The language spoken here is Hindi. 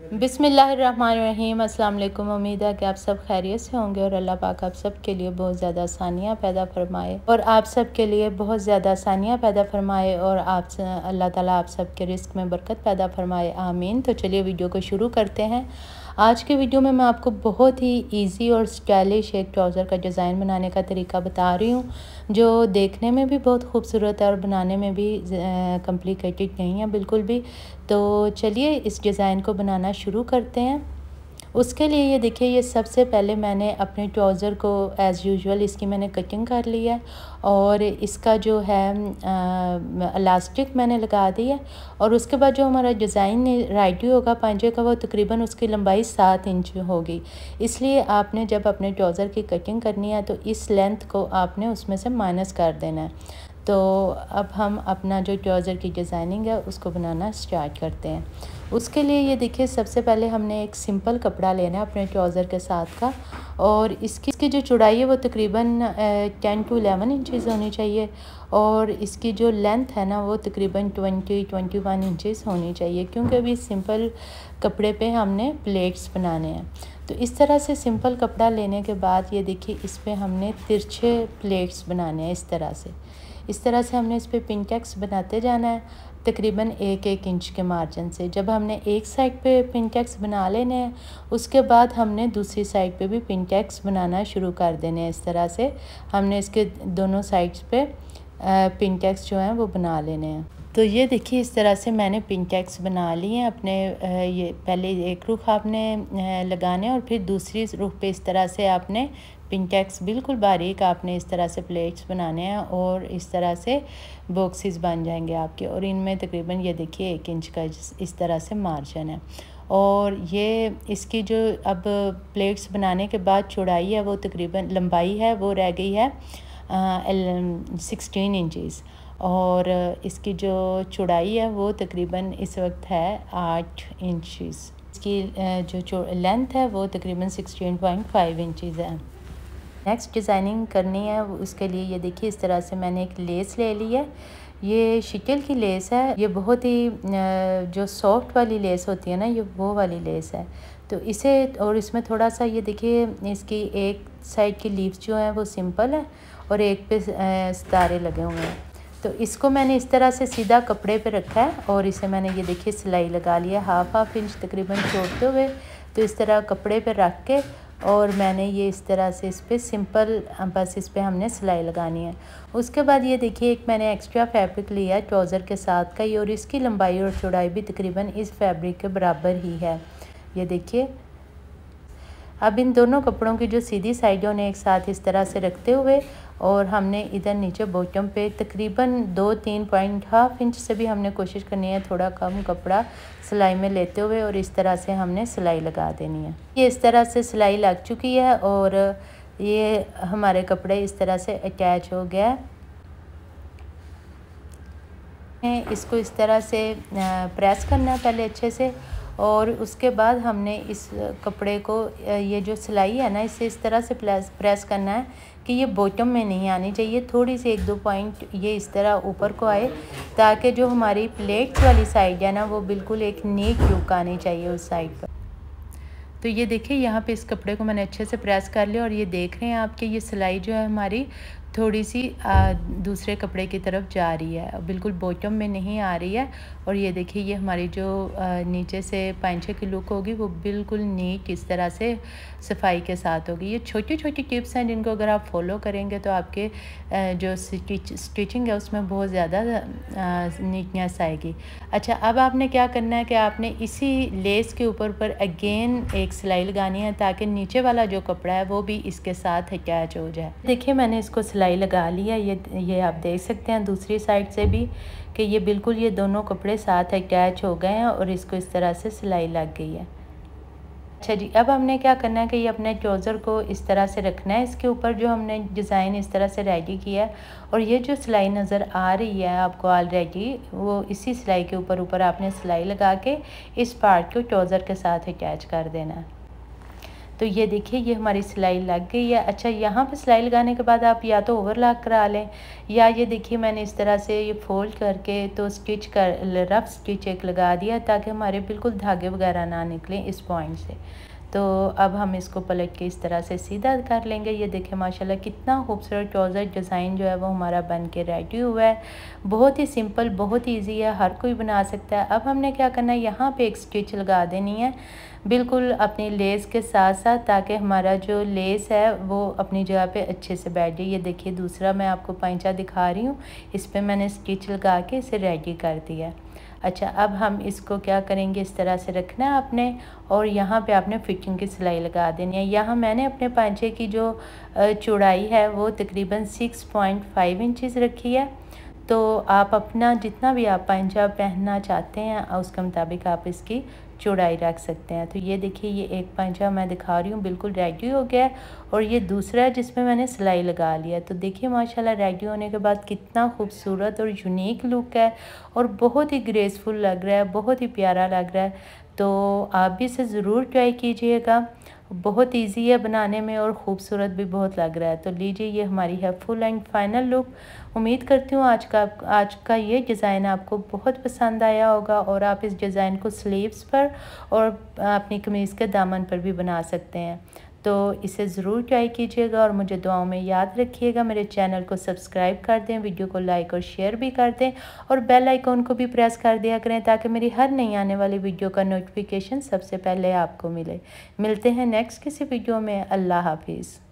बिस्मिल्लाहिर्रहमानिर्रहीम। अस्सलाम वालेकुम। उम्मीद है कि आप सब खैरियत से होंगे और अल्लाह पाक आप सब के लिए बहुत ज़्यादा आसानियाँ पैदा फरमाए और आप सब के लिए बहुत ज़्यादा आसानियाँ पैदा फरमाए और अल्लाह ताला आप सब के रिस्क में बरकत पैदा फरमाए, आमीन। तो चलिए वीडियो को शुरू करते हैं। आज के वीडियो में मैं आपको बहुत ही इजी और स्टाइलिश एक ट्राउज़र का डिज़ाइन बनाने का तरीका बता रही हूँ, जो देखने में भी बहुत खूबसूरत है और बनाने में भी कॉम्प्लिकेटेड नहीं है बिल्कुल भी। तो चलिए इस डिज़ाइन को बनाना शुरू करते हैं। उसके लिए ये देखिए, ये सबसे पहले मैंने अपने ट्राउज़र को एज़ यूजुअल इसकी मैंने कटिंग कर ली है और इसका जो है इलास्टिक मैंने लगा दी है। और उसके बाद जो हमारा डिज़ाइन राइटी होगा पांचे का, वो तकरीबन उसकी लंबाई 7 इंच होगी। इसलिए आपने जब अपने ट्राउज़र की कटिंग करनी है तो इस लेंथ को आपने उसमें से माइनस कर देना है। तो अब हम अपना जो ट्राउज़र की डिज़ाइनिंग है उसको बनाना स्टार्ट करते हैं। उसके लिए ये देखिए, सबसे पहले हमने एक सिंपल कपड़ा लेना है अपने ट्राउज़र के साथ का, और इसकी जो चौड़ाई है वो तकरीबन 10 to 11 इंचज़ होनी चाहिए और इसकी जो लेंथ है ना वो तकरीबन 20-21 इंचज़ होनी चाहिए, क्योंकि अभी सिंपल कपड़े पे हमने प्लेट्स बनाने हैं। तो इस तरह से सिंपल कपड़ा लेने के बाद ये देखिए, इस पर हमने तिरछे प्लेट्स बनाने हैं। इस तरह से हमने इस पर पिनटेक्स बनाते जाना है, तकरीबन 1-1 इंच के मार्जिन से। जब हमने एक साइड पे पिनटेक्स बना लेने हैं, उसके बाद हमने दूसरी साइड पे भी पिनटेक्स बनाना शुरू कर देने हैं। इस तरह से हमने इसके दोनों साइड्स पे पिनटेक्स जो हैं वो बना लेने हैं। तो ये देखिए, इस तरह से मैंने पिनटेक्स बना लिए हैं अपने। ये पहले एक रुख आपने लगाने और फिर दूसरी रुख पे इस तरह से आपने पिनटेक्स बिल्कुल बारीक आपने इस तरह से प्लेट्स बनाने हैं और इस तरह से बॉक्सेस बन जाएंगे आपके। और इनमें तकरीबन ये देखिए 1 इंच का इस तरह से मार्जिन है। और ये इसकी जो अब प्लेट्स बनाने के बाद चौड़ाई है वो तकरीबन, लंबाई है वो रह गई है 16 इंचज़ और इसकी जो चौड़ाई है वो तकरीबन इस वक्त है 8 इंचज़। इसकी जो लेंथ है वो तकरीबन 16.5 इंचज़ है। नेक्स्ट डिज़ाइनिंग करनी है उसके लिए ये देखिए, इस तरह से मैंने एक लेस ले ली है। ये शिटल की लेस है, ये बहुत ही जो सॉफ्ट वाली लेस होती है ना, ये वो वाली लेस है। तो इसे, और इसमें थोड़ा सा ये देखिए, इसकी एक साइड की लीव्स जो है वो सिंपल है और एक पे सितारे लगे हुए हैं। तो इसको मैंने इस तरह से सीधा कपड़े पे रखा है और इसे मैंने ये देखिए सिलाई लगा लिया हाफ इंच तकरीबन छोड़ते हुए। तो इस तरह कपड़े पे रख के और मैंने ये इस तरह से इस पर सिंपल बस इस पर हमने सिलाई लगानी है। उसके बाद ये देखिए, एक मैंने एक्स्ट्रा फैब्रिक लिया है ट्राउज़र के साथ का ही, और इसकी लंबाई और चौड़ाई भी तकरीबन इस फैब्रिक के बराबर ही है। ये देखिए, अब इन दोनों कपड़ों की जो सीधी साइडों ने एक साथ इस तरह से रखते हुए और हमने इधर नीचे बॉटम पे तकरीबन 2-3.5 इंच से भी हमने कोशिश करनी है थोड़ा कम कपड़ा सिलाई में लेते हुए, और इस तरह से हमने सिलाई लगा देनी है। ये इस तरह से सिलाई लग चुकी है और ये हमारे कपड़े इस तरह से अटैच हो गया है। इसको इस तरह से प्रेस करना है पहले अच्छे से, और उसके बाद हमने इस कपड़े को, ये जो सिलाई है ना, इसे इस तरह से प्रेस करना है कि ये बॉटम में नहीं आनी चाहिए, थोड़ी सी 1-2 पॉइंट ये इस तरह ऊपर को आए, ताकि जो हमारी प्लेट्स वाली साइड है ना वो बिल्कुल एक नीट लुक आनी चाहिए उस साइड पर। तो ये देखिए, यहाँ पे इस कपड़े को मैंने अच्छे से प्रेस कर लिया और ये देख रहे हैं आपके, ये सिलाई जो है हमारी थोड़ी सी दूसरे कपड़े की तरफ जा रही है, बिल्कुल बॉटम में नहीं आ रही है। और ये देखिए, ये हमारी जो नीचे से पांचे की लुक होगी वो बिल्कुल नीट इस तरह से सफाई के साथ होगी। ये छोटी छोटी टिप्स हैं जिनको अगर आप फॉलो करेंगे तो आपके जो स्टिचिंग है उसमें बहुत ज़्यादा नीटनेस आएगी। अच्छा, अब आपने क्या करना है कि आपने इसी लेस के ऊपर अगेन एक सिलाई लगानी है, ताकि नीचे वाला जो कपड़ा है वो भी इसके साथ अटैच हो जाए। देखिए, मैंने इसको सिलाई लगा लिया। ये आप देख सकते हैं दूसरी साइड से भी कि ये बिल्कुल ये दोनों कपड़े साथ अटैच हो गए हैं और इसको इस तरह से सिलाई लग गई है। अच्छा जी, अब हमने क्या करना है कि ये अपने ट्राउज़र को इस तरह से रखना है, इसके ऊपर जो हमने डिज़ाइन इस तरह से रेडी किया है, और ये जो सिलाई नज़र आ रही है आपको ऑलरेडी, वो इसी सिलाई के ऊपर आपने सिलाई लगा के इस पार्ट को ट्राउज़र के साथ अटैच कर देना है। तो तो ये देखिए ये हमारी सिलाई लग गई है। अच्छा, यहाँ पे सिलाई लगाने के बाद आप या तो ओवरलॉक करा लें, या ये देखिए मैंने इस तरह से ये फोल्ड करके तो स्टिच कर रफ स्टिच एक लगा दिया ताकि हमारे बिल्कुल धागे वगैरह ना निकलें इस पॉइंट से। तो अब हम इसको पलट के इस तरह से सीधा कर लेंगे। ये देखें माशाल्लाह कितना खूबसूरत ट्राउज़र डिज़ाइन जो है वो हमारा बन के रेडी हुआ है। बहुत ही सिंपल, बहुत ईजी है, हर कोई बना सकता है। अब हमने क्या करना है, यहाँ पे एक स्टिच लगा देनी है बिल्कुल अपनी लेस के साथ साथ, ताकि हमारा जो लेस है वो अपनी जगह पे अच्छे से बैठ जाए। ये देखिए दूसरा मैं आपको पैंचा दिखा रही हूँ, इस पर मैंने स्टिच लगा के इसे रेडी कर दिया। अच्छा, अब हम इसको क्या करेंगे, इस तरह से रखना है आपने, और यहाँ पे आपने फिटिंग की सिलाई लगा देनी है। यहाँ मैंने अपने पांचे की जो चौड़ाई है वो तकरीबन 6.5 इंचज़ रखी है। तो आप अपना जितना भी आप पांचा पहनना चाहते हैं उसके मुताबिक आप इसकी चौड़ाई रख सकते हैं। तो ये देखिए ये एक पांचा मैं दिखा रही हूँ बिल्कुल रेडी हो गया है, और ये दूसरा है जिसमें मैंने सिलाई लगा लिया। तो देखिए माशाल्लाह रेडी होने के बाद कितना खूबसूरत और यूनिक लुक है, और बहुत ही ग्रेसफुल लग रहा है, बहुत ही प्यारा लग रहा है। तो आप भी इसे ज़रूर ट्राई कीजिएगा, बहुत इजी है बनाने में और ख़ूबसूरत भी बहुत लग रहा है। तो लीजिए ये हमारी है फुल एंड फाइनल लुक। उम्मीद करती हूँ आज का ये डिज़ाइन आपको बहुत पसंद आया होगा, और आप इस डिज़ाइन को स्लीव्स पर और अपनी कमीज़ के दामन पर भी बना सकते हैं। तो इसे ज़रूर ट्राई कीजिएगा, और मुझे दुआओं में याद रखिएगा। मेरे चैनल को सब्सक्राइब कर दें, वीडियो को लाइक और शेयर भी कर दें, और बेल आइकॉन को भी प्रेस कर दिया करें ताकि मेरी हर नई आने वाली वीडियो का नोटिफिकेशन सबसे पहले आपको मिले। मिलते हैं नेक्स्ट किसी वीडियो में। अल्लाह हाफिज़।